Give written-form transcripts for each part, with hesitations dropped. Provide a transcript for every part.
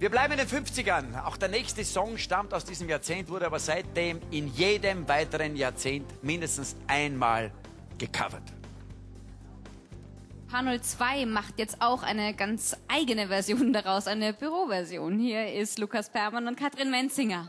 Wir bleiben in den 50ern. Auch der nächste Song stammt aus diesem Jahrzehnt, wurde aber seitdem in jedem weiteren Jahrzehnt mindestens einmal gecovert. H02 macht jetzt auch eine ganz eigene Version daraus, eine Büroversion. Hier ist Lukas Permann und Katrin Menzinger.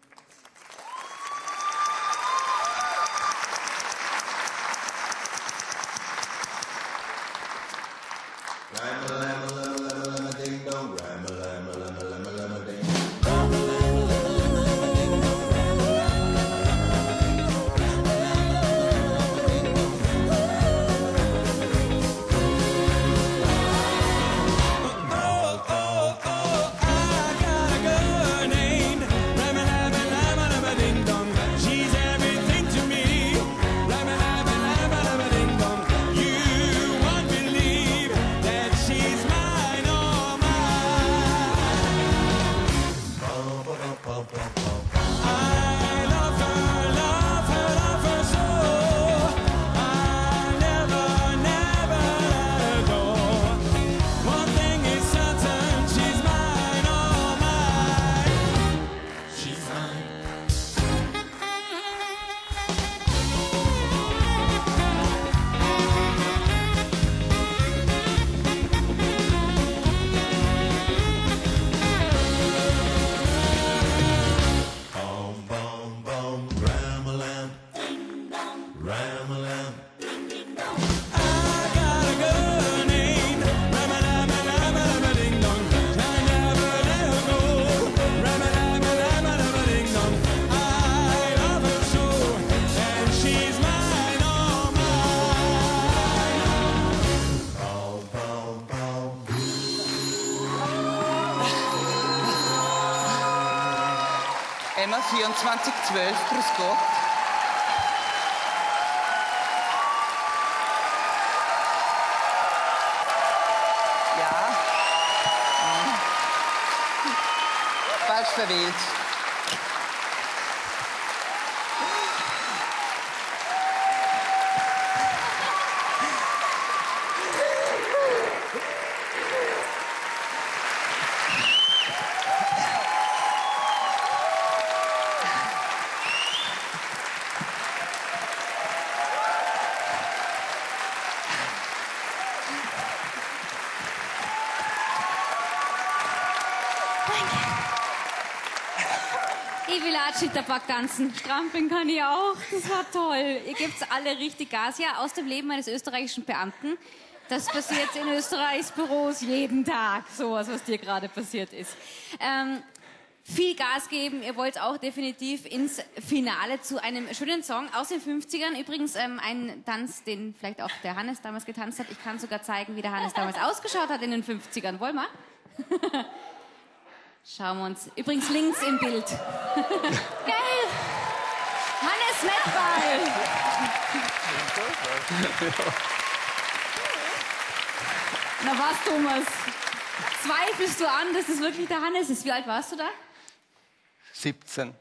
Emma 2412, grüß Gott. Ja. Falsch verwählt. Ich will auch Jitterbug tanzen. Strampeln kann ich auch. Das war toll. Ihr gebt alle richtig Gas. Ja, aus dem Leben eines österreichischen Beamten. Das passiert in Österreichs Büros jeden Tag. Sowas, was dir gerade passiert ist. Viel Gas geben. Ihr wollt auch definitiv ins Finale zu einem schönen Song aus den 50ern. Übrigens ein Tanz, den vielleicht auch der Hannes damals getanzt hat. Ich kann sogar zeigen, wie der Hannes damals ausgeschaut hat in den 50ern. Wollen wir? Schauen wir uns. Übrigens links im Bild. Geil! Hannes Mettball! Na was, Thomas? Zweifelst du an, dass es wirklich der Hannes ist? Wie alt warst du da? 17.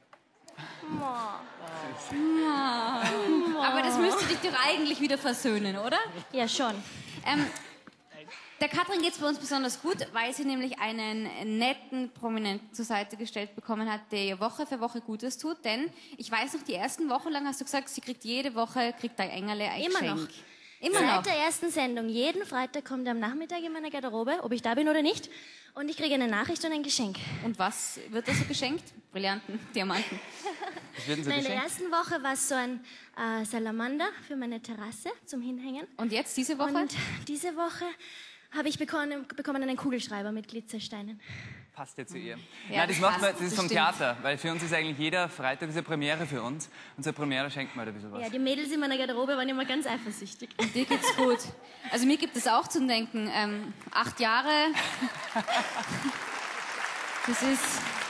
Aber das müsste dich doch eigentlich wieder versöhnen, oder? Ja, schon. Der Katrin geht es bei uns besonders gut, weil sie nämlich einen netten Prominenten zur Seite gestellt bekommen hat, der ihr Woche für Woche Gutes tut. Denn ich weiß noch, die ersten Wochen lang hast du gesagt, sie kriegt jede Woche, kriegt ein Engerle ein Immer Geschenk. noch. Immer Seit noch. der ersten Sendung, jeden Freitag kommt er am Nachmittag in meine Garderobe, ob ich da bin oder nicht. Und ich kriege eine Nachricht und ein Geschenk. Und was wird da so geschenkt? Brillanten, Diamanten. Was wird denn so In der geschenkt? ersten Woche war es so ein Salamander für meine Terrasse zum Hinhängen. Und jetzt, diese Woche? Und diese Woche habe ich bekommen einen Kugelschreiber mit Glitzersteinen. Passt ja zu ihr. Ja, Nein, das macht passt, man, das ist das vom stimmt. Theater, weil für uns ist eigentlich jeder Freitag eine Premiere für uns. Und zur Premiere schenkt man halt ein bisschen was. Ja, die Mädels in meiner Garderobe waren immer ganz eifersüchtig. Dir geht's gut. Also mir gibt es auch zum Denken. 8 Jahre. Das ist...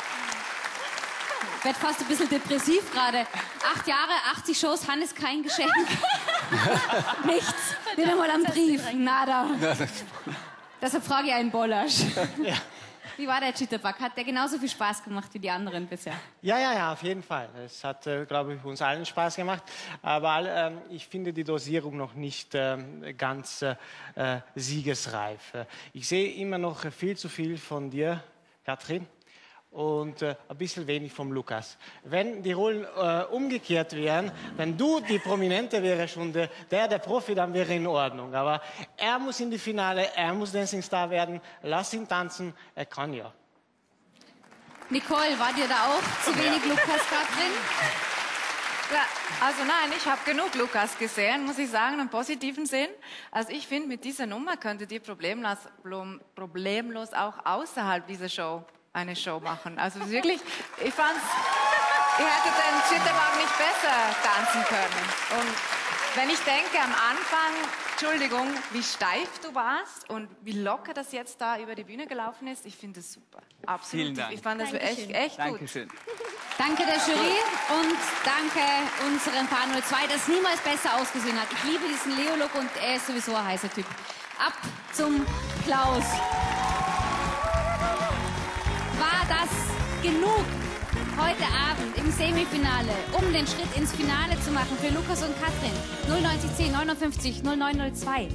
Ich werde fast ein bisschen depressiv gerade. 8 Jahre, 80 Shows, Hannes kein Geschenk. Nichts. Nicht einmal am Brief. Nada. Deshalb frage ich einen Bollasch. Ja. Wie war der Jitterbug? Hat der genauso viel Spaß gemacht wie die anderen bisher? Ja, auf jeden Fall. Es hat, glaube ich, uns allen Spaß gemacht. Aber ich finde die Dosierung noch nicht ganz siegesreif. Ich sehe immer noch viel zu viel von dir, Katrin und ein bisschen wenig vom Lukas. Wenn die Rollen umgekehrt wären, wenn du die Prominente wäre schon der Profi, dann wäre in Ordnung. Aber er muss in die Finale, er muss Dancing Star werden, lass ihn tanzen, er kann ja. Nicole, war dir da auch zu wenig Lukas gerade drin? Ja, also nein, ich habe genug Lukas gesehen, muss ich sagen, im positiven Sinn. Also ich finde, mit dieser Nummer könntet ihr problemlos auch außerhalb dieser Show eine Show machen. Also wirklich, ich fand's, ihr hättet den Jitterbug nicht besser tanzen können. Und wenn ich denke am Anfang, Entschuldigung, wie steif du warst und wie locker das jetzt da über die Bühne gelaufen ist, ich finde es super. Absolut. Vielen Dank. Ich fand das echt gut. Dankeschön. Danke der Jury und danke unserem Paar 02, das niemals besser ausgesehen hat. Ich liebe diesen Leo-Look und er ist sowieso ein heißer Typ. Ab zum Klaus. War das genug heute Abend im Semifinale, um den Schritt ins Finale zu machen für Lukas und Katrin? 09010 59 0902.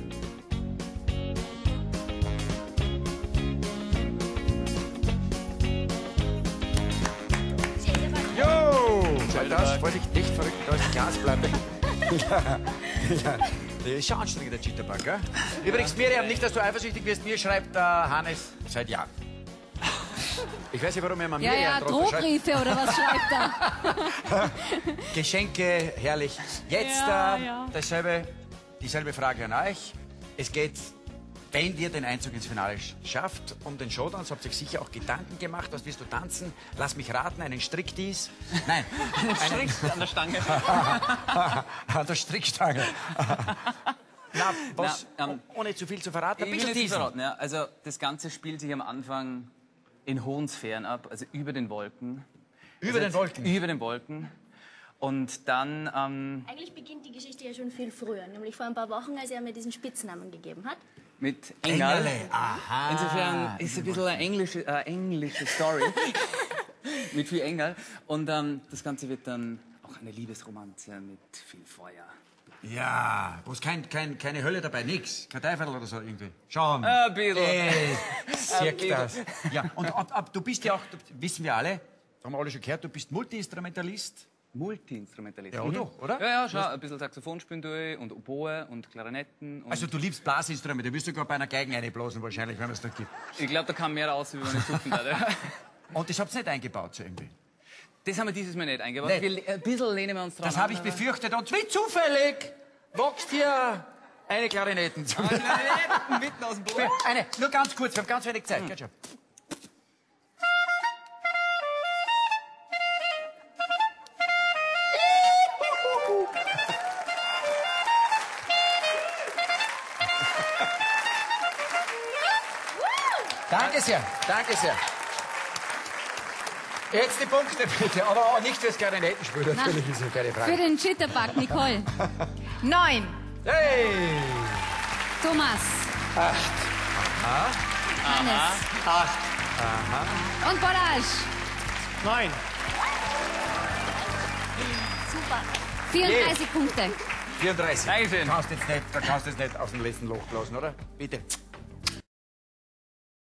Das ist Vorsicht, nicht verrückt, da ist die Glasplatte. Ja. Das ist schon anstrengend, der Jitterbug, gell? Übrigens, Miriam, nicht, dass du eifersüchtig wirst, mir schreibt Hannes seit Jahren. Ich weiß nicht, warum er mal Miriam Ja, Drohbriefe oder was schreibt er? Geschenke, herrlich. Jetzt Ja. dieselbe Frage an euch. Es geht, wenn ihr den Einzug ins Finale schafft, um den Showdance, habt ihr euch sicher auch Gedanken gemacht. Was willst du tanzen? Lass mich raten, einen Strickdies? Nein. Einen Strick an der Stange. An der Strickstange. Na, was, ohne zu viel zu verraten, ein Ich will bisschen nicht teasen. verraten, ja. Also das Ganze spielt sich am Anfang in hohen Sphären ab, also über den Wolken. Über den Wolken? Über den Wolken. Und dann... Eigentlich beginnt die Geschichte ja schon viel früher, nämlich vor ein paar Wochen, als er mir diesen Spitznamen gegeben hat. mit Engel. Engerle, aha. Insofern ist es ein bisschen eine englische Story. Mit viel Engel. Und das Ganze wird dann auch eine Liebesromanze mit viel Feuer. Ja, wo ist keine Hölle dabei, nix. Kein Teufel oder so irgendwie. Schauen. Ein bisschen. Sieht das. Ja, und du bist ja auch, wissen wir alle, haben wir alle schon gehört, du bist Multi-Instrumentalist. Multi-Instrumentalist. Ja, doch, oder? Ja, schau, ein bisschen Saxophon spielen durch und Oboe und Klarinetten. Und Also du liebst Blasinstrumente, du wirst sogar bei einer Geigen einblasen wahrscheinlich, wenn es das gibt. ich glaube, da kam mehr raus, wie man nicht suchen würde. Und das habt ihr nicht eingebaut so irgendwie? Das haben wir dieses Mal nicht eingebaut. Nicht. Ein bisschen lehnen wir uns dran Das habe ich an, aber- befürchtet und wie zufällig wächst hier eine Klarinetten. Klarinetten mitten aus dem Boden. Eine, nur ganz kurz, wir haben ganz wenig Zeit. Geht schon. Danke sehr, danke sehr. Jetzt die Punkte bitte, aber auch nicht fürs Klarinettenspiel, natürlich ist ja keine Für Frage. den Jitterbug, Nicole. 9. Hey! Thomas. 8. Hannes. 8. Und Bollage. 9. 34 Punkte. 34. Dankeschön. Da kannst du jetzt nicht aus dem letzten Loch blasen, oder? Bitte.